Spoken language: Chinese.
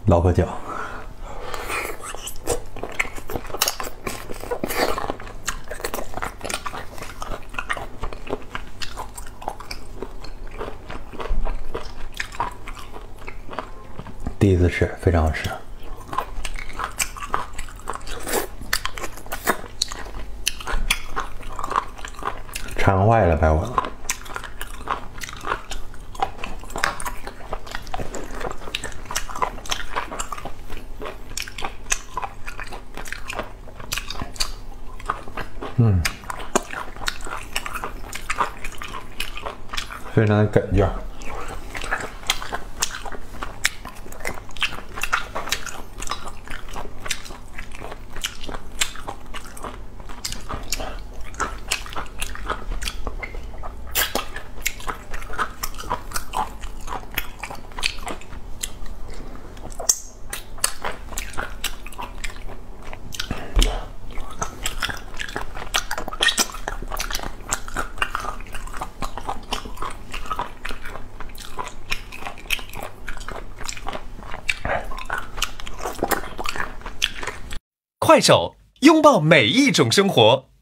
老婆脚。第一次吃，非常好吃。馋坏了，把我。非常的哏劲儿。 快手，拥抱每一种生活。